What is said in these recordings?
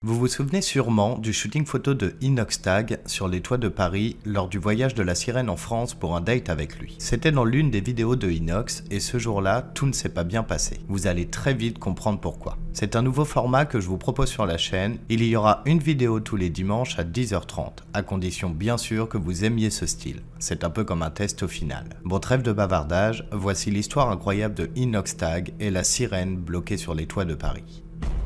Vous vous souvenez sûrement du shooting photo de Inoxtag sur les toits de Paris lors du voyage de la sirène en France pour un date avec lui. C'était dans l'une des vidéos de Inox et ce jour-là, tout ne s'est pas bien passé. Vous allez très vite comprendre pourquoi. C'est un nouveau format que je vous propose sur la chaîne. Il y aura une vidéo tous les dimanches à 10h30, à condition bien sûr que vous aimiez ce style. C'est un peu comme un test au final. Bon, trêve de bavardage, voici l'histoire incroyable de Inoxtag et la sirène bloquée sur les toits de Paris.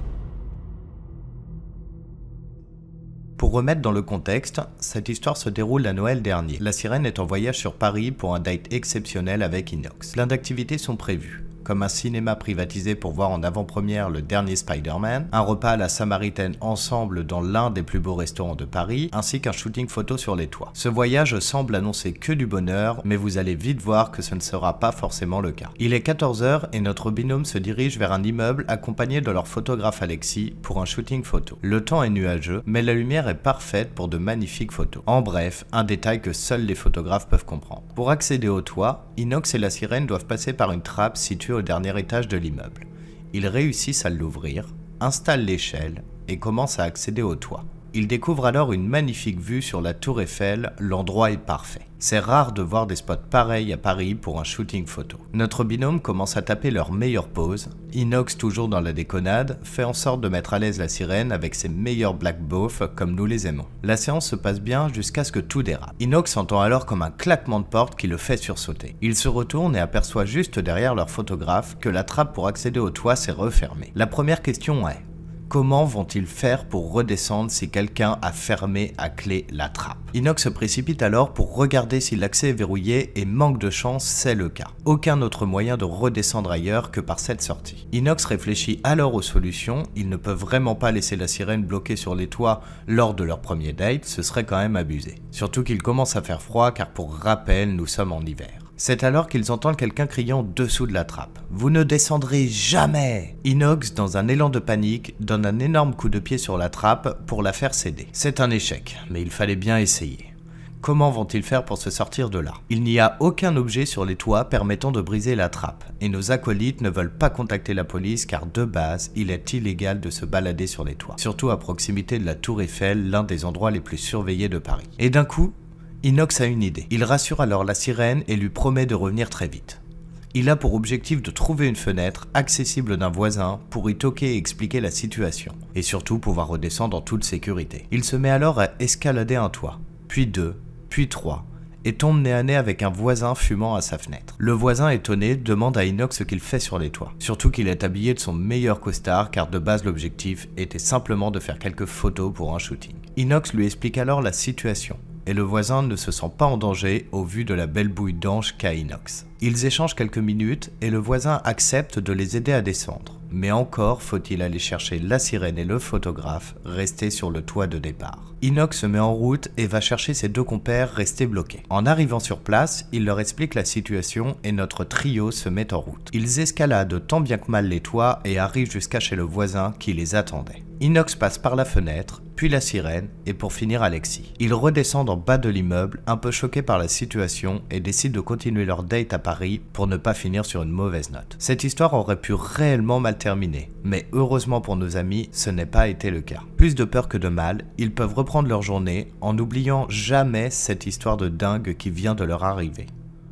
Pour remettre dans le contexte, cette histoire se déroule à Noël dernier. La sirène est en voyage sur Paris pour un date exceptionnel avec Inox. Plein d'activités sont prévues, comme un cinéma privatisé pour voir en avant-première le dernier Spider-Man, un repas à la Samaritaine ensemble dans l'un des plus beaux restaurants de Paris, ainsi qu'un shooting photo sur les toits. Ce voyage semble annoncer que du bonheur, mais vous allez vite voir que ce ne sera pas forcément le cas. Il est 14h et notre binôme se dirige vers un immeuble accompagné de leur photographe Alexis pour un shooting photo. Le temps est nuageux, mais la lumière est parfaite pour de magnifiques photos. En bref, un détail que seuls les photographes peuvent comprendre. Pour accéder au toit, Inox et la sirène doivent passer par une trappe située au dernier étage de l'immeuble. Ils réussissent à l'ouvrir, installent l'échelle et commencent à accéder au toit. Ils découvrent alors une magnifique vue sur la Tour Eiffel, l'endroit est parfait. C'est rare de voir des spots pareils à Paris pour un shooting photo. Notre binôme commence à taper leur meilleure pose. Inox, toujours dans la déconnade, fait en sorte de mettre à l'aise la sirène avec ses meilleurs black beaufs comme nous les aimons. La séance se passe bien jusqu'à ce que tout dérape. Inox entend alors comme un claquement de porte qui le fait sursauter. Il se retourne et aperçoit juste derrière leur photographe que la trappe pour accéder au toit s'est refermée. La première question est: comment vont-ils faire pour redescendre si quelqu'un a fermé à clé la trappe? Inox se précipite alors pour regarder si l'accès est verrouillé et manque de chance, c'est le cas. Aucun autre moyen de redescendre ailleurs que par cette sortie. Inox réfléchit alors aux solutions, ils ne peuvent vraiment pas laisser la sirène bloquée sur les toits lors de leur premier date, ce serait quand même abusé. Surtout qu'il commence à faire froid car pour rappel, nous sommes en hiver. C'est alors qu'ils entendent quelqu'un criant dessous de la trappe. « Vous ne descendrez jamais !» Inox, dans un élan de panique, donne un énorme coup de pied sur la trappe pour la faire céder. C'est un échec, mais il fallait bien essayer. Comment vont-ils faire pour se sortir de là? Il n'y a aucun objet sur les toits permettant de briser la trappe, et nos acolytes ne veulent pas contacter la police car de base, il est illégal de se balader sur les toits, surtout à proximité de la Tour Eiffel, l'un des endroits les plus surveillés de Paris. Et d'un coup, Inox a une idée. Il rassure alors la sirène et lui promet de revenir très vite. Il a pour objectif de trouver une fenêtre accessible d'un voisin pour y toquer et expliquer la situation, et surtout pouvoir redescendre en toute sécurité. Il se met alors à escalader un toit, puis 2, puis 3, et tombe nez à nez avec un voisin fumant à sa fenêtre. Le voisin étonné demande à Inox ce qu'il fait sur les toits, surtout qu'il est habillé de son meilleur costard car de base l'objectif était simplement de faire quelques photos pour un shooting. Inox lui explique alors la situation, et le voisin ne se sent pas en danger au vu de la belle bouille d'ange qu'a Inox. Ils échangent quelques minutes et le voisin accepte de les aider à descendre. Mais encore faut-il aller chercher la sirène et le photographe restés sur le toit de départ. Inox se met en route et va chercher ses deux compères restés bloqués. En arrivant sur place, il leur explique la situation et notre trio se met en route. Ils escaladent tant bien que mal les toits et arrivent jusqu'à chez le voisin qui les attendait. Inox passe par la fenêtre, puis la sirène et pour finir Alexis. Ils redescendent en bas de l'immeuble, un peu choqués par la situation et décident de continuer leur date à Paris pour ne pas finir sur une mauvaise note. Cette histoire aurait pu réellement mal terminer, mais heureusement pour nos amis, ce n'est pas été le cas. Plus de peur que de mal, ils peuvent reprendre leur journée en n'oubliant jamais cette histoire de dingue qui vient de leur arriver.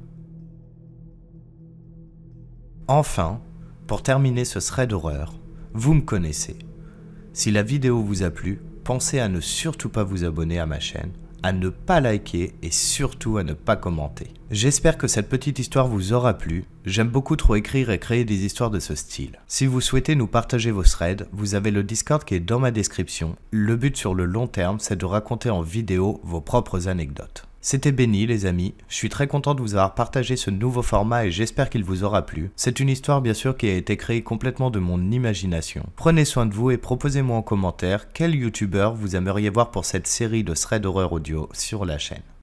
Enfin, pour terminer ce thread d'horreur, vous me connaissez. Si la vidéo vous a plu, pensez à ne surtout pas vous abonner à ma chaîne, à ne pas liker et surtout à ne pas commenter. J'espère que cette petite histoire vous aura plu, j'aime beaucoup trop écrire et créer des histoires de ce style. Si vous souhaitez nous partager vos threads, vous avez le Discord qui est dans ma description. Le but sur le long terme, c'est de raconter en vidéo vos propres anecdotes. C'était Benny les amis, je suis très content de vous avoir partagé ce nouveau format et j'espère qu'il vous aura plu. C'est une histoire bien sûr qui a été créée complètement de mon imagination. Prenez soin de vous et proposez-moi en commentaire quel youtubeur vous aimeriez voir pour cette série de threads d'horreur audio sur la chaîne.